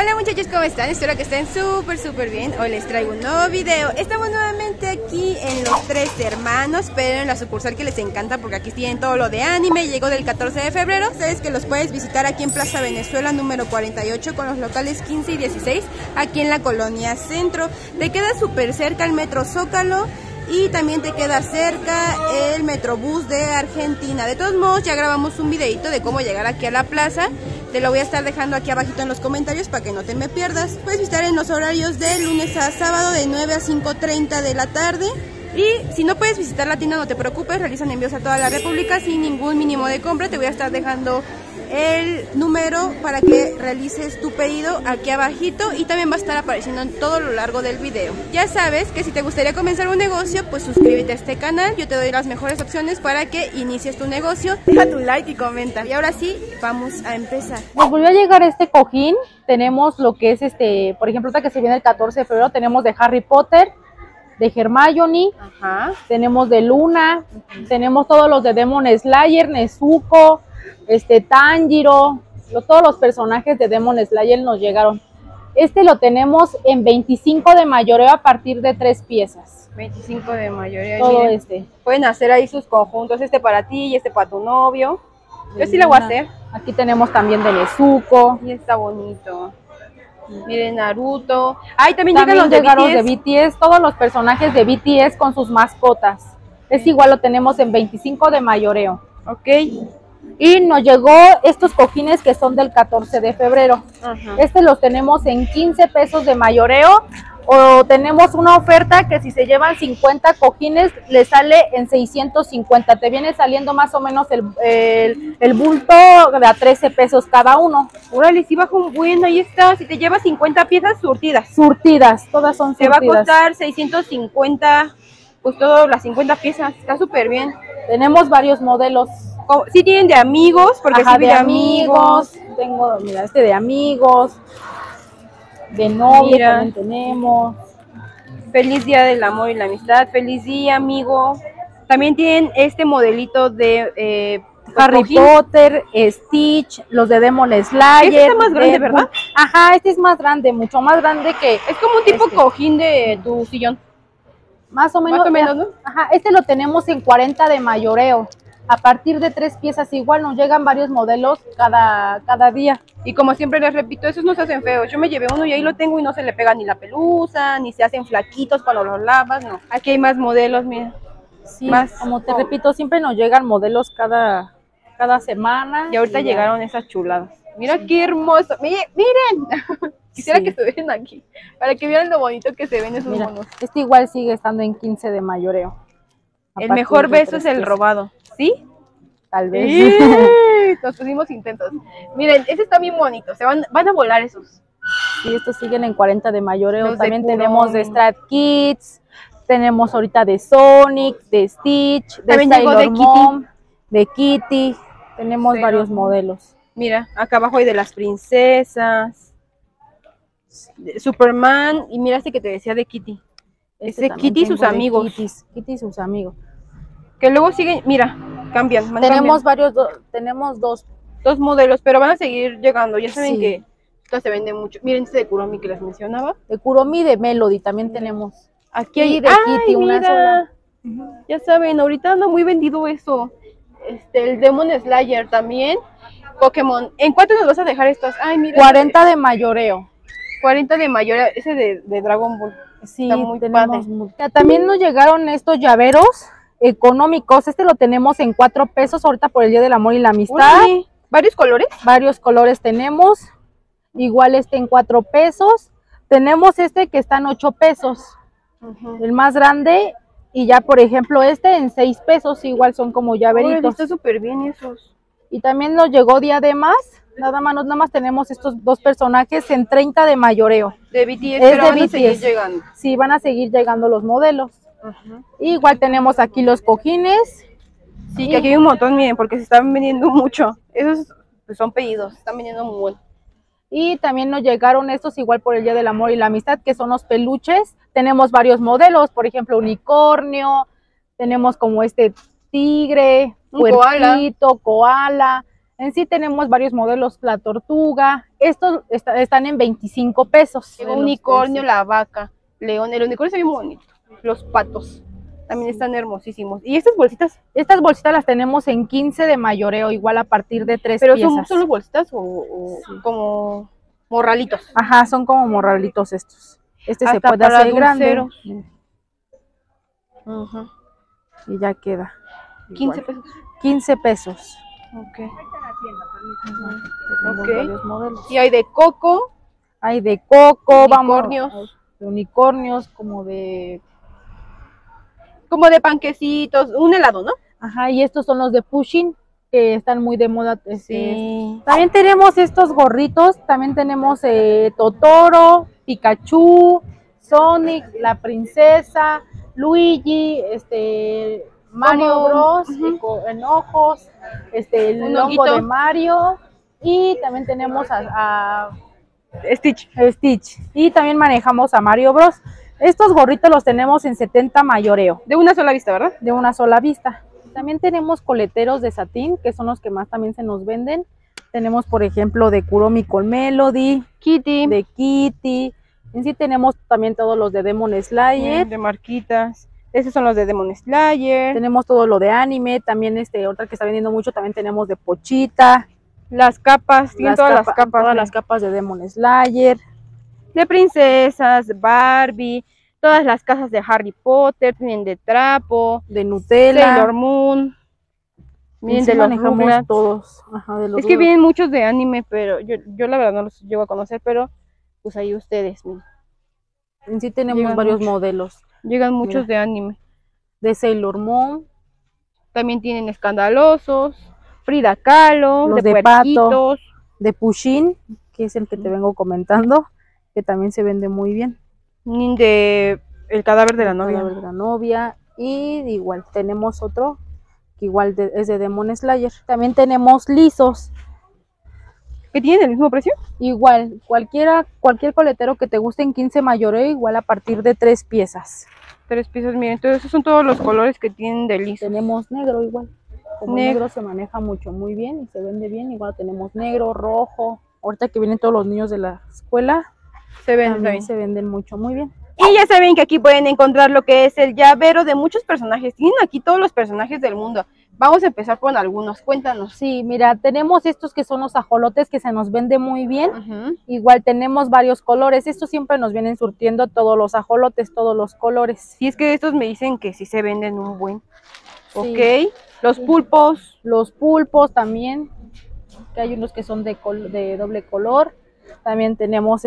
Hola muchachos, ¿cómo están? Espero que estén súper bien. Hoy les traigo un nuevo video. Estamos nuevamente aquí en Los Tres Hermanos, pero en la sucursal que les encanta porque aquí tienen todo lo de anime. Llegó del 14 de febrero. Sabes que los puedes visitar aquí en Plaza Venezuela número 48 con los locales 15 y 16 aquí en la Colonia Centro. Te queda súper cerca el Metro Zócalo y también te queda cerca el Metrobús de Argentina. De todos modos, ya grabamos un videito de cómo llegar aquí a la plaza. Te lo voy a estar dejando aquí abajito en los comentarios para que no te me pierdas. Puedes visitar en los horarios de lunes a sábado de 9 a 5:30 de la tarde. Y si no puedes visitar la tienda, no te preocupes, realizan envíos a toda la república sin ningún mínimo de compra. Te voy a estar dejando el número para que realices tu pedido aquí abajito y también va a estar apareciendo en todo lo largo del video. Ya sabes que si te gustaría comenzar un negocio, pues suscríbete a este canal. Yo te doy las mejores opciones para que inicies tu negocio. Deja tu like y comenta. Y ahora sí, vamos a empezar. Nos volvió a llegar este cojín. Tenemos lo que es por ejemplo, ahorita que se viene el 14 de febrero, tenemos de Harry Potter, de Hermione, tenemos de Luna, tenemos todos los de Demon Slayer, Nezuko, Tanjiro, todos los personajes de Demon Slayer nos llegaron. Lo tenemos en 25 de mayoreo a partir de 3 piezas. 25 de mayoreo. Todo miren, pueden hacer ahí sus conjuntos, para ti y para tu novio. Yo sí lo voy a hacer. Aquí tenemos también de Nezuko. Y está bonito. Miren, Naruto. También llegan los de BTS. Todos los personajes de BTS con sus mascotas. Es igual, lo tenemos en 25 de mayoreo. Ok. Y nos llegó estos cojines que son del 14 de febrero. Los tenemos en 15 pesos de mayoreo. O tenemos una oferta que si se llevan 50 cojines, le sale en 650. Te viene saliendo más o menos el bulto de a 13 pesos cada uno. Órale, sí baja un buen, ahí está. Si te llevas 50 piezas surtidas. Surtidas, todas son surtidas. Te va a costar 650, pues todas las 50 piezas. Está súper bien. Tenemos varios modelos. Sí tienen de amigos, porque sí de amigos. Tengo, mira, de amigos. De novio también tenemos. Feliz día del amor y la amistad. Feliz día, amigo. También tienen este modelito de Harry Potter, Stitch, los de Demon Slayer. Este está más grande, ¿verdad? Ajá, este es más grande, mucho más grande que... Es como un tipo cojín de tu sillón. Más o menos, ¿no? Ajá, lo tenemos en 40 de mayoreo. A partir de 3 piezas igual nos llegan varios modelos cada día. Y como siempre les repito, esos no se hacen feos. Yo me llevé uno y ahí lo tengo y no se le pega ni la pelusa, ni se hacen flaquitos cuando los lavas, no. Aquí hay más modelos, mira. Sí, como te repito, siempre nos llegan modelos cada semana. Y ahorita llegaron esas chuladas. Mira qué hermoso. Miren. Quisiera que estuvieran aquí, para que vieran lo bonito que se ven esos monos. Igual sigue estando en 15 de mayoreo. El mejor beso es el robado. ¿Sí? Tal vez. ¡Sí! Nos pusimos intentos. Miren, ese está bien bonito. Van a volar esos. Sí, estos siguen en 40 de mayoreo. También tenemos de Stray Kids. Tenemos ahorita de Sonic, de Stitch, de Sailor Moon, de Kitty. Tenemos varios modelos. Mira, acá abajo hay de las princesas. De Superman. Y mira que te decía de Kitty. Kitty y sus amigos. Kitty y sus amigos. Que luego siguen, mira, cambian. Tenemos tenemos dos modelos, pero van a seguir llegando. Ya saben que esto se vende mucho. Miren de Kuromi que les mencionaba. De Kuromi y de Melody también tenemos. Aquí hay de Kitty, una sola. Ya saben, ahorita anda muy vendido eso. El Demon Slayer también. Pokémon. ¿En cuánto nos vas a dejar estos? Mira. 40 de mayoreo. 40 de mayoreo, ese de Dragon Ball. Sí, tenemos. También nos llegaron estos llaveros económicos. Lo tenemos en 4 pesos ahorita por el Día del Amor y la Amistad. Uy, ¿varios colores? Varios colores tenemos. Igual en 4 pesos. Tenemos que está en 8 pesos. El más grande. Y ya, por ejemplo, en 6 pesos. Igual son como llaveritos. Está súper bien esos. Y también nos llegó diademas. Nada más tenemos estos 2 personajes en 30 de mayoreo. De BTS, pero van a seguir llegando. Sí, van a seguir llegando los modelos. Igual tenemos aquí los cojines. Sí, que aquí hay un montón, miren, porque se están vendiendo mucho. Esos pues, son pedidos, se están vendiendo muy bueno. Y también nos llegaron estos igual por el Día del Amor y la Amistad, que son los peluches. Tenemos varios modelos, por ejemplo, unicornio. Tenemos como tigre, puerquito, koala. En sí tenemos varios modelos, la tortuga, estos están en 25 pesos. El unicornio, la vaca, león, el unicornio se ve muy bonito. Los patos también están hermosísimos. ¿Y estas bolsitas? Estas bolsitas las tenemos en 15 de mayoreo, igual a partir de 3 piezas. ¿Pero son solo bolsitas o sí, como morralitos? Ajá, son como morralitos estos. Este hasta se puede hacer grande. Y ya queda. 15 pesos. 15 pesos. Ok. Varios modelos. Y hay de coco. Hay de coco, unicornios. Vamos, de unicornios, como de panquecitos, un helado, ¿no? Ajá, y estos son los de Pushing, que están muy de moda. Sí. También tenemos estos gorritos, también tenemos Totoro, Pikachu, Sonic, la princesa, Luigi, Mario Bros, en ojos, el logo de Mario, y también tenemos a Stitch. Y también manejamos a Mario Bros. Estos gorritos los tenemos en 70 mayoreo. De una sola vista, ¿verdad? De una sola vista. También tenemos coleteros de satín, que son los que más también se nos venden. Tenemos, por ejemplo, de Kuromi con Melody, Kitty. de Kitty. En sí tenemos también todos los de Demon Slayer. De marquitas. Esos son los de Demon Slayer. Tenemos todo lo de anime. También otra que está vendiendo mucho, también tenemos de Pochita. Las capas, tienen todas las capas. Todas las capas de Demon Slayer. De princesas, Barbie, todas las casas de Harry Potter, tienen de trapo, de Nutella, Sailor Moon, vienen de los Rugrats, todos. Ajá, de los es que vienen muchos de anime, pero yo la verdad no los llego a conocer, pero pues ahí ustedes. En sí tenemos varios modelos. Llegan muchos de anime. De Sailor Moon. También tienen escandalosos, Frida Kahlo, los de Pato, de Pushing, que es el que te vengo comentando, que también se vende muy bien. De El cadáver de la novia. El cadáver de la novia. Y igual tenemos otro que igual es de Demon Slayer. También tenemos lisos. ¿Que tienen el mismo precio? Igual, cualquier coletero que te guste en 15 mayoreo, igual a partir de 3 piezas. 3 piezas, miren, entonces esos son todos los colores que tienen de lisos. Tenemos negro igual. Como negro se maneja muy bien y se vende bien. Igual tenemos negro, rojo. Ahorita que vienen todos los niños de la escuela, se venden muy bien. Y ya saben que aquí pueden encontrar lo que es el llavero de muchos personajes. Tienen aquí todos los personajes del mundo. Vamos a empezar con algunos, cuéntanos. Sí, mira, tenemos estos que son los ajolotes, que se nos vende muy bien. Igual tenemos varios colores. Estos siempre nos vienen surtiendo todos los ajolotes, todos los colores. Sí, es que estos me dicen que sí se venden un buen. Sí. Ok, los pulpos. Los pulpos también, que hay unos que son de doble color. También tenemos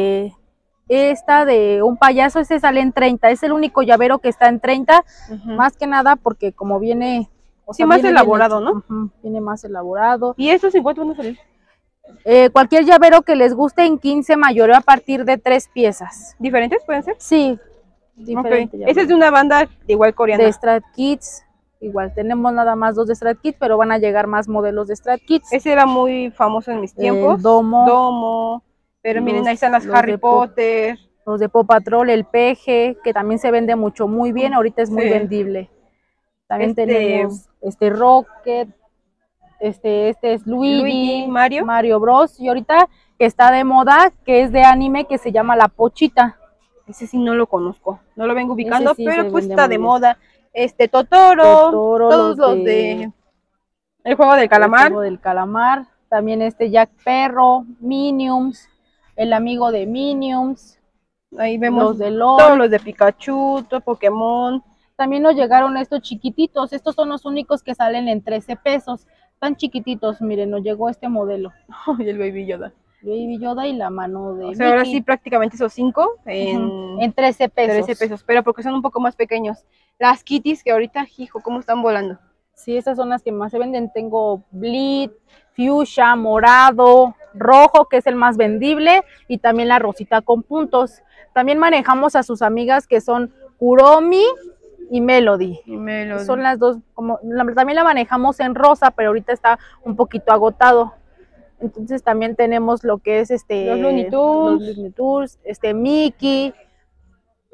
esta de un payaso, sale en 30, es el único llavero que está en 30, más que nada porque como viene... sí, más elaborado, ¿no? Viene más elaborado. ¿Y estos en cuánto van a salir? Cualquier llavero que les guste en 15 mayoreo a partir de 3 piezas. ¿Diferentes pueden ser? Sí, diferente. Ese es de una banda igual coreana. De Strat Kids, igual tenemos nada más 2 de Strat Kids, pero van a llegar más modelos de Strat Kids. Ese era muy famoso en mis tiempos. Domo. Pero miren, ahí están las Harry Potter. Los de Paw Patrol, el peje, que también se vende muy bien, ahorita es muy vendible. También tenemos Rocket, este es Luigi, Mario Bros. Y ahorita que está de moda, que es de anime, que se llama La Pochita. Ese sí no lo conozco, no lo vengo ubicando, pero pues está de moda. Totoro, todos los de El Juego del Calamar. El Juego del Calamar, también Jack Perro, Minions, el amigo de Minions. Ahí vemos los de LOL, todos los de Pikachu, Pokémon. También nos llegaron estos chiquititos, estos son los únicos que salen en 13 pesos. Tan chiquititos, miren, nos llegó este modelo. Y el Baby Yoda. Baby Yoda y la mano de Mickey. Ahora sí prácticamente esos 5 en 13 pesos. 13 pesos, pero porque son un poco más pequeños. Las kitties que ahorita, hijo, cómo están volando. Sí, esas son las que más se venden. Tengo Bleed, Fuchsia, morado, rojo, que es el más vendible, y también la rosita con puntos. También manejamos a sus amigas que son Kuromi y Melody. Son las dos, también la manejamos en rosa, pero ahorita está un poquito agotado. Entonces también tenemos lo que es los Looney Tunes, Mickey,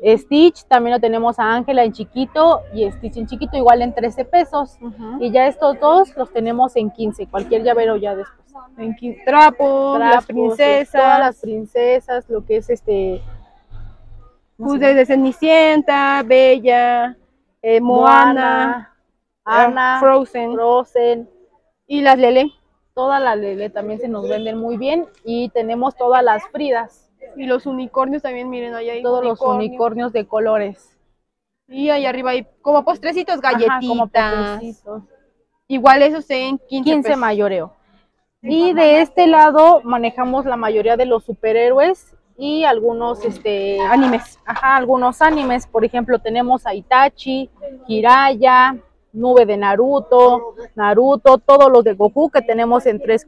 Stitch también lo tenemos a Ángela en chiquito y Stitch en chiquito, igual en 13 pesos. Y ya estos dos los tenemos en 15, cualquier llavero ya después. En 15. Trapos, las princesas. Todas las princesas, lo que es pues desde Cenicienta, Bella, Moana, Anna, Frozen. Y las Lele. Todas las Lele también se nos venden muy bien. Y tenemos todas las Fridas. Y los unicornios también, miren, allá hay todos los unicornios de colores. Y ahí arriba hay como postrecitos, galletitas. Ajá, como postrecitos. Igual esos en 15 pesos. mayoreo. Y de este lado manejamos la mayoría de los superhéroes y algunos animes. Ajá, algunos animes. Por ejemplo, tenemos a Itachi, Jiraiya, Nube de Naruto, todos los de Goku que tenemos en tres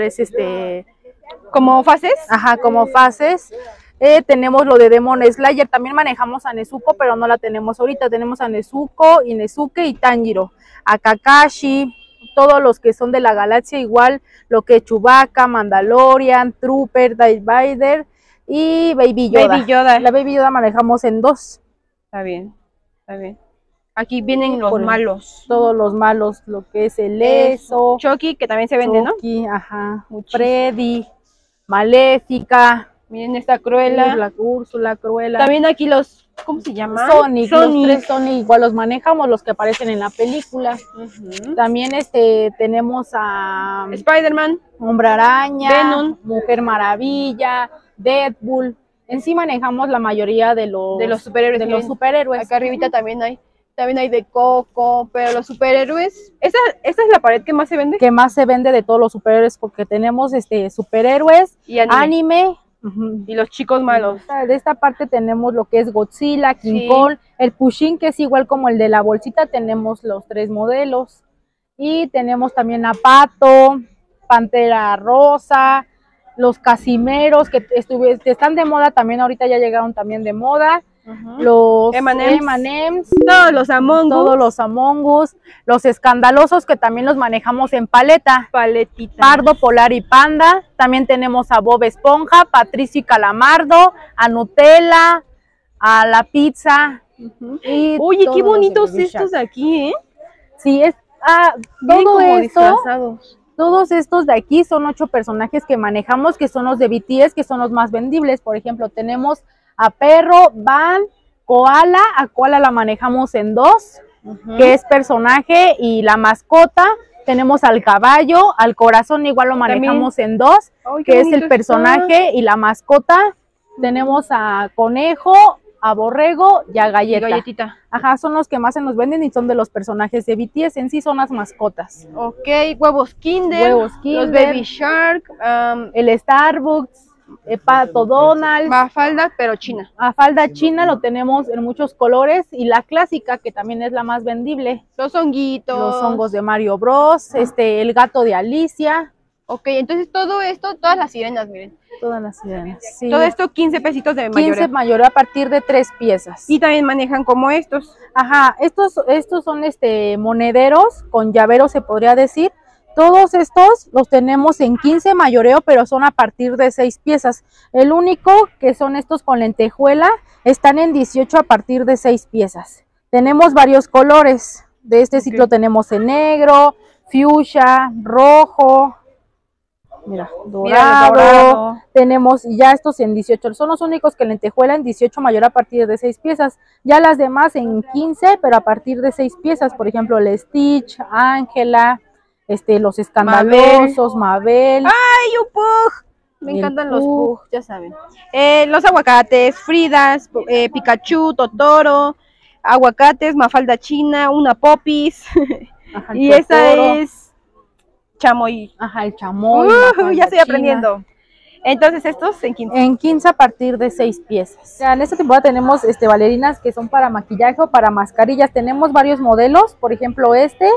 ¿como fases? Ajá, como fases. Tenemos lo de Demon Slayer, también manejamos a Nezuko, pero no la tenemos ahorita. Tenemos a Nezuko, Inosuke y Tanjiro, a Kakashi, todos los que son de la galaxia, igual lo que es Chewbacca, Mandalorian, Trooper, Darth Vader y Baby Yoda. La Baby Yoda manejamos en 2. Está bien, está bien. Aquí vienen los malos. Todos los malos, lo que es el Eso. Chucky, que también se vende, Chucky, ¿no? Ajá. Freddy, Maléfica. Miren esta Cruella. Úrsula, Cruella. También aquí los, ¿cómo se llaman? Sonic. Los 3 Sonic, igual los manejamos, los que aparecen en la película. También tenemos a Spider-Man, Hombre Araña, Venom, Mujer Maravilla, Deadpool. En sí manejamos la mayoría de los superhéroes. Acá arribita también hay de Coco, pero los superhéroes, ¿esa es la pared que más se vende? Que más se vende de todos los superhéroes, porque tenemos superhéroes y anime. Y los chicos malos. De esta parte tenemos lo que es Godzilla, King Kong, el Pusheen, que es igual como el de la bolsita, tenemos los 3 modelos. Y tenemos también a Pato, Pantera Rosa, los Casimeros, que están de moda también, ahorita ya llegaron también de moda. Los M&M's, todos los Among Us, los escandalosos que también los manejamos en paletita, Pardo, Polar y Panda. También tenemos a Bob Esponja, Patricio y Calamardo, a Nutella, a la pizza. Y oye, qué bonitos estos de aquí, Sí, todos estos de aquí son 8 personajes que manejamos, que son los de BTS, que son los más vendibles. Por ejemplo, tenemos a Perro, Van, Koala. A Koala la manejamos en 2, que es personaje y la mascota. Tenemos al Caballo, al Corazón, igual lo manejamos en 2, que es el personaje y la mascota. Tenemos a Conejo, a Borrego y a Galletita. Ajá, son los que más se nos venden y son de los personajes de BTS. En sí son las mascotas. Ok, huevos Kinder, los Baby Shark, el Starbucks, Pato Donald. Mafalda, pero china. Mafalda china lo tenemos en muchos colores, y la clásica, que también es la más vendible. Los honguitos. Los hongos de Mario Bros, el gato de Alicia. Ok, entonces todo esto, todas las sirenas, miren. Todas las sirenas, sí. Todo esto 15 pesitos de mayoreo. 15 mayoreo a partir de 3 piezas. Y también manejan como estos. Ajá, estos son monederos con llaveros, se podría decir. Todos estos los tenemos en 15 mayoreo, pero son a partir de 6 piezas. El único que son estos con lentejuela están en 18 a partir de 6 piezas. Tenemos varios colores. De este ciclo tenemos en negro, fuchsia, rojo, mira, dorado. Tenemos ya estos en 18. Son los únicos que lentejuela en 18 mayor a partir de 6 piezas. Ya las demás en 15, pero a partir de 6 piezas. Por ejemplo, el Stitch, Ángela, los escandalosos, Mabel. ¡Ay, un Pug! Me encantan los Pug, ya saben. Los aguacates, Fridas, Pikachu, Totoro, aguacates, Mafalda china, una Popis. Ajá, y esa es Chamoy. Ajá, el Chamoy. Ya estoy aprendiendo. Entonces estos en 15. En 15 a partir de 6 piezas. En esta temporada tenemos bailarinas que son para maquillaje o para mascarillas. Tenemos varios modelos, por ejemplo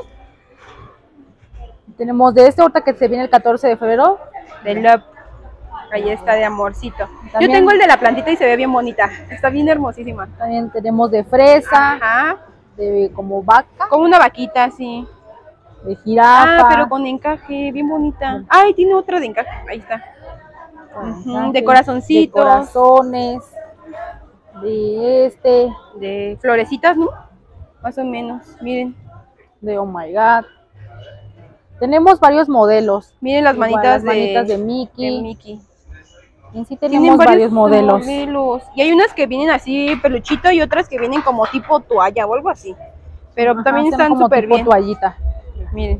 tenemos de ahorita que se viene el 14 de febrero. De Love. Ahí está, de amorcito. También, yo tengo el de la plantita y se ve bien bonita. Está bien hermosísima. También tenemos de fresa. Ajá. De como vaca. Como una vaquita, sí. De jirafa. Pero con encaje, bien bonita. Ay, tiene otra de encaje. Ahí está. De corazoncitos. De corazones. de florecitas, ¿no? Más o menos, miren. De Oh My God. Tenemos varios modelos. Miren las manitas de Mickey. En sí Tienen tenemos varios modelos. Y hay unas que vienen así peluchito y otras que vienen como tipo toalla o algo así. Pero Ajá, también están súper bien. Toallita. Miren.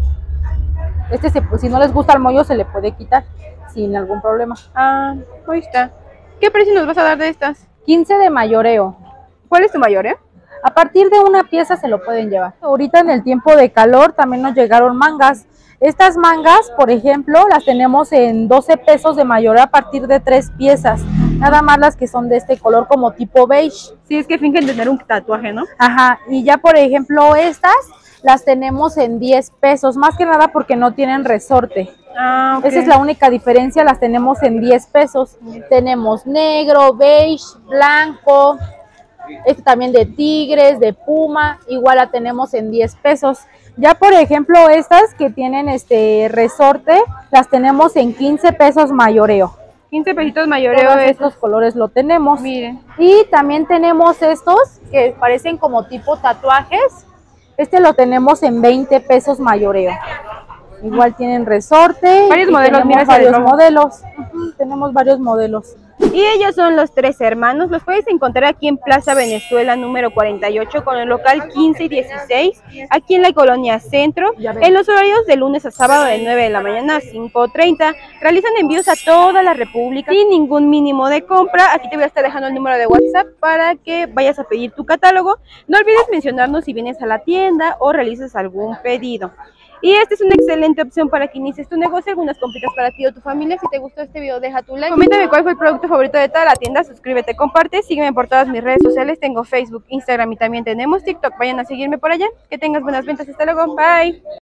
Si no les gusta el mollo se le puede quitar sin algún problema. Ah, ahí está. ¿Qué precio nos vas a dar de estas? 15 de mayoreo. ¿Cuál es tu mayoreo? A partir de una pieza se lo pueden llevar. Ahorita en el tiempo de calor también nos llegaron mangas. Estas mangas, por ejemplo, las tenemos en 12 pesos de mayoreo a partir de 3 piezas. Nada más las que son de este color como tipo beige. Sí, es que fingen tener un tatuaje, ¿no? Ajá, y ya por ejemplo estas las tenemos en 10 pesos, más que nada porque no tienen resorte. Ah, okay. Esa es la única diferencia, las tenemos en 10 pesos. Tenemos negro, beige, blanco, también de tigres, de puma, igual la tenemos en 10 pesos. Ya por ejemplo estas que tienen resorte, las tenemos en 15 pesos mayoreo. 15 pesitos mayoreo. Todos estos colores lo tenemos. Miren. Y también tenemos estos que parecen como tipo tatuajes. Lo tenemos en 20 pesos mayoreo. Igual tienen resorte. Varios modelos, mira, varios modelos. Tenemos varios modelos. Y ellos son los tres hermanos. Los puedes encontrar aquí en Plaza Venezuela número 48 con el local 15 y 16, aquí en la colonia Centro, en los horarios de lunes a sábado de 9 de la mañana a 5:30. Realizan envíos a toda la república sin ningún mínimo de compra. Aquí te voy a estar dejando el número de WhatsApp para que vayas a pedir tu catálogo. No olvides mencionarnos si vienes a la tienda o realizas algún pedido. Y esta es una excelente opción para que inicies tu negocio, algunas compritas para ti o tu familia. Si te gustó este video, deja tu like. Coméntame cuál fue el producto favorito de toda la tienda, suscríbete, comparte, sígueme por todas mis redes sociales. Tengo Facebook, Instagram y también tenemos TikTok. Vayan a seguirme por allá. Que tengas buenas ventas. Hasta luego. Bye.